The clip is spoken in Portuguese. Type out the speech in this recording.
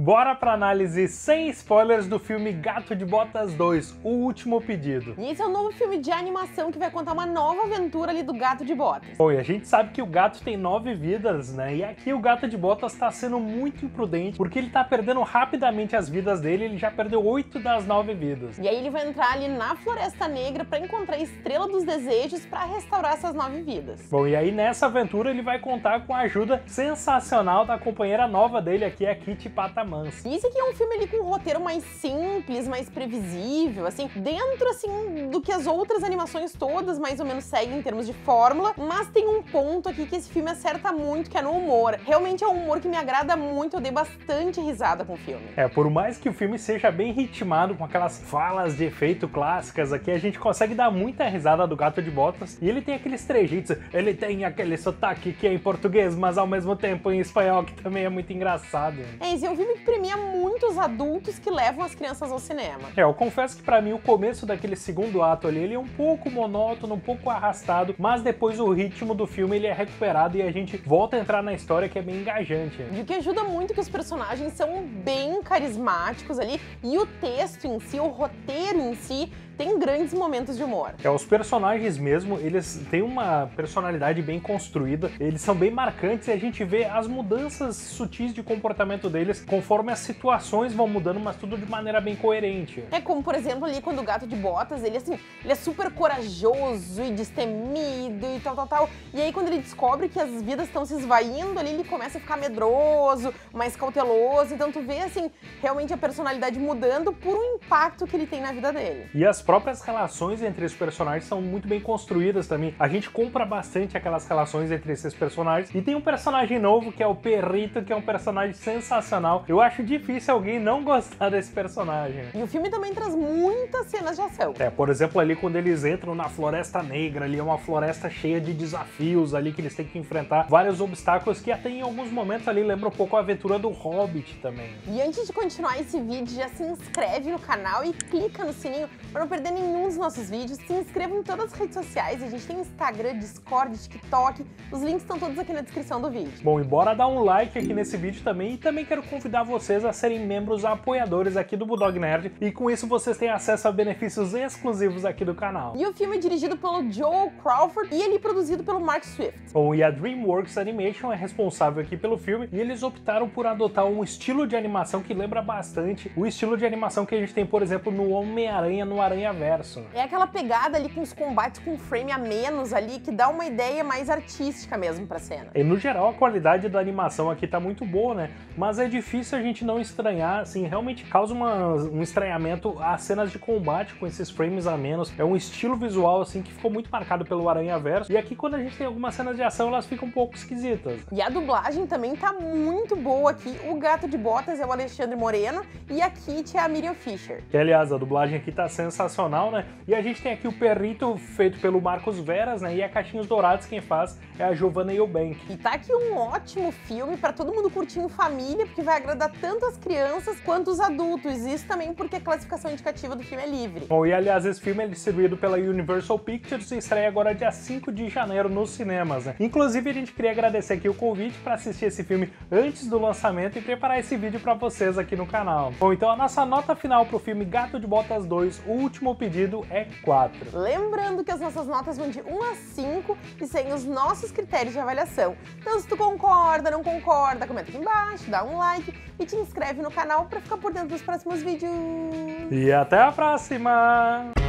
Bora pra análise sem spoilers do filme Gato de Botas 2, O Último Pedido. E esse é um novo filme de animação que vai contar uma nova aventura ali do Gato de Botas. Bom, e a gente sabe que o gato tem 9 vidas, né? E aqui o Gato de Botas tá sendo muito imprudente, porque ele tá perdendo rapidamente as vidas dele, ele já perdeu 8 das 9 vidas. E aí ele vai entrar ali na Floresta Negra pra encontrar a Estrela dos Desejos pra restaurar essas 9 vidas. Bom, e aí nessa aventura ele vai contar com a ajuda sensacional da companheira nova dele aqui, a Kitty Patamansa. E esse aqui é um filme ali com um roteiro mais simples, mais previsível, assim, dentro, assim, do que as outras animações todas mais ou menos seguem em termos de fórmula, mas tem um ponto aqui que esse filme acerta muito, que é no humor. Realmente é um humor que me agrada muito, eu dei bastante risada com o filme. Por mais que o filme seja bem ritmado, com aquelas falas de efeito clássicas aqui, a gente consegue dar muita risada do Gato de Botas, e ele tem aqueles trejeitos, ele tem aquele sotaque que é em português, mas ao mesmo tempo em espanhol, que também é muito engraçado. Esse é um filme que premia muitos adultos que levam as crianças ao cinema. Eu confesso que pra mim o começo daquele segundo ato ali, ele é um pouco monótono, um pouco arrastado, mas depois o ritmo do filme ele é recuperado e a gente volta a entrar na história, que é bem engajante. E o que ajuda muito é que os personagens são bem carismáticos ali, e o texto em si, o roteiro em si, tem grandes momentos de humor. Os personagens mesmo, eles têm uma personalidade bem construída, eles são bem marcantes e a gente vê as mudanças sutis de comportamento deles conforme as situações vão mudando, mas tudo de maneira bem coerente. É como, por exemplo, ali quando o Gato de Botas, ele é super corajoso e destemido e tal. E aí quando ele descobre que as vidas estão se esvaindo ali, ele começa a ficar medroso, mais cauteloso. Então tu vê, assim, realmente a personalidade mudando por um impacto que ele tem na vida dele. E as próprias relações entre os personagens são muito bem construídas também. A gente compra bastante aquelas relações entre esses personagens. E tem um personagem novo, que é o Perrito, que é um personagem sensacional. Eu acho difícil alguém não gostar desse personagem. E o filme também traz muitas cenas de ação. Por exemplo, ali quando eles entram na Floresta Negra, ali é uma floresta cheia de desafios ali que eles têm que enfrentar, vários obstáculos que até em alguns momentos ali lembra um pouco a aventura do Hobbit também. E antes de continuar esse vídeo, já se inscreve no canal e clica no sininho para não perder nenhum dos nossos vídeos. Se inscreva em todas as redes sociais, a gente tem Instagram, Discord, TikTok, os links estão todos aqui na descrição do vídeo. Bom, e bora dar um like aqui nesse vídeo também, e também quero convidar vocês a serem membros apoiadores aqui do Bulldog Nerd, e com isso vocês têm acesso a benefícios exclusivos aqui do canal. E o filme é dirigido pelo Joel Crawford e ele é produzido pelo Mark Swift. Bom, e a DreamWorks Animation é responsável aqui pelo filme, e eles optaram por adotar um estilo de animação que lembra bastante o estilo de animação que a gente tem, por exemplo, no Homem-Aranha, no Aranhaverso. É aquela pegada ali com os combates com frame a menos ali, que dá uma ideia mais artística mesmo pra cena. E no geral a qualidade da animação aqui tá muito boa, né? Mas é difícil a gente não estranhar, assim, realmente causa um estranhamento as cenas de combate com esses frames a menos. É um estilo visual, assim, que ficou muito marcado pelo Aranhaverso. E aqui quando a gente tem algumas cenas de ação, elas ficam um pouco esquisitas. E a dublagem também tá muito boa aqui. O Gato de Botas é o Alexandre Moreno e a Kitty é a Miriam Fisher. Que, aliás, a dublagem aqui tá sensacional, né? E a gente tem aqui o Perrito feito pelo Marcos Veras, né? E a Caixinhos Dourados quem faz é a Giovanna Eubank. E tá aqui um ótimo filme pra todo mundo curtir em família, porque vai agradar tanto as crianças quanto os adultos. Isso também porque a classificação indicativa do filme é livre. Bom, e aliás, esse filme é distribuído pela Universal Pictures e estreia agora dia 5 de janeiro nos cinemas, né? Inclusive, a gente queria agradecer aqui o convite para assistir esse filme antes do lançamento e preparar esse vídeo para vocês aqui no canal. Bom, então a nossa nota final pro filme Gato de Botas 2, O Último Pedido, é 4. Lembrando que as nossas notas vão de 1 a 5 e seguem os nossos critérios de avaliação. Então, se tu concorda, não concorda, comenta aqui embaixo, dá um like e te inscreve no canal para ficar por dentro dos próximos vídeos. E até a próxima!